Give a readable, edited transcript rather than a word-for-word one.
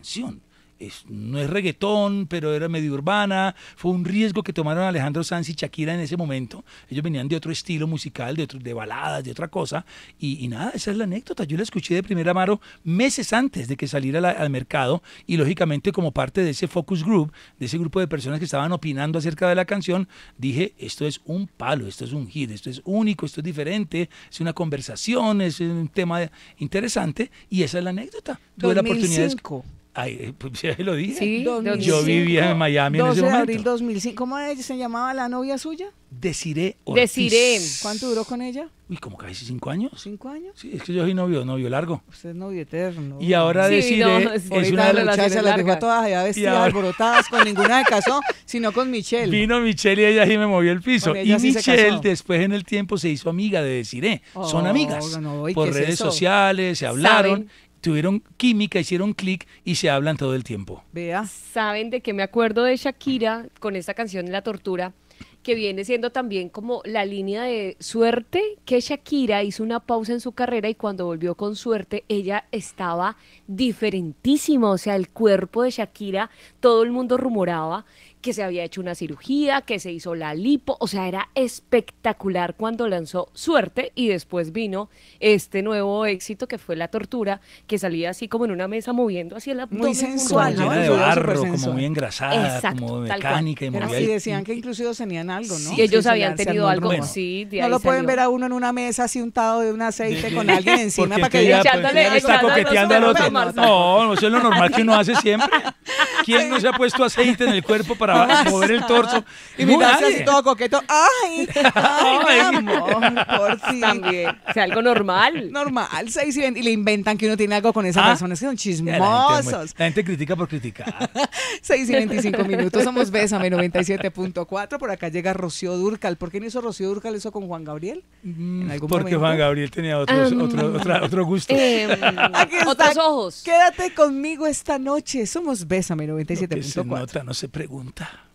canción. No es reggaetón, pero era medio urbana. Fue un riesgo que tomaron Alejandro Sanz y Shakira en ese momento. Ellos venían de otro estilo musical, de baladas, de otra cosa. Y nada, esa es la anécdota. Yo la escuché de primera mano meses antes de que saliera al mercado. Y lógicamente, como parte de ese focus group, de ese grupo de personas que estaban opinando acerca de la canción, dije, esto es un palo, esto es un hit, esto es único, esto es diferente, es una conversación, es un tema interesante. Y esa es la anécdota. Tuve la oportunidad de... Ay, pues ya lo dije. Sí, yo vivía en Miami en ese 12 de momento. abril 2005. ¿Cómo se llamaba la novia suya? Desiree Ortiz. Desiree. ¿Cuánto duró con ella? Uy, como casi 5 años. ¿5 años? Sí, es que yo soy novio largo. Usted es novio eterno. Y ahora Sí, Desiree no, es ahorita una la muchacha las dejó todas allá vestidas, alborotadas, con ninguna de casó, sino con Michelle. Vino Michelle y ella sí me movió el piso. Con ella Y sí se Michelle casó. después en el tiempo se hizo amiga de Desiree. Son amigas. ¿Y por qué es redes eso? sociales, se hablaron. ¿Saben? Tuvieron química, hicieron clic y se hablan todo el tiempo. Vea. ¿Saben de qué me acuerdo de Shakira con esta canción La Tortura? Que viene siendo también como la línea de Suerte, que Shakira hizo una pausa en su carrera y cuando volvió con Suerte, ella estaba diferentísima. O sea, el cuerpo de Shakira, todo el mundo rumoraba que se había hecho una cirugía, que se hizo la lipo, o sea, era espectacular cuando lanzó Suerte y después vino este nuevo éxito que fue La Tortura, que salía así como en una mesa moviendo hacia el abdomen. Muy sensual, Como ¿no? llena de Eso era barro, supersensual. como muy engrasada, Exacto, como tal mecánica y Pero movida. sí decían que inclusive tenían algo, ¿no? Sí, ellos Sí, habían se tenido armó el algo, rumor. sí, de No ahí lo pueden salió. ver a uno en una mesa así untado de un aceite con alguien encima Porque para que ella, diga, Echándole- pues, está echándole coqueteando al los otro. pelos, No, eso es lo normal que uno hace siempre. ¿Quién no se ha puesto aceite en el cuerpo para mover el torso? y mirarse Nadie. así todo coqueto. ¡Ay! ¡Ay, mi amor! Por ti. También, o sea, algo normal. Normal, 6 y 20, y le inventan que uno tiene algo con esa Ah. persona. Es que son Ya, chismosos. la gente critica por criticar. 6 y 25 minutos, somos Bésame 97.4. Por acá llega Rocío Dúrcal. ¿Por qué no hizo Rocío Dúrcal eso con Juan Gabriel? En algún Porque momento. Juan Gabriel tenía otro gusto. Aquí está. Otros ojos. Quédate conmigo esta noche. Somos Bésame Lo que se 97.4. nota no se pregunta.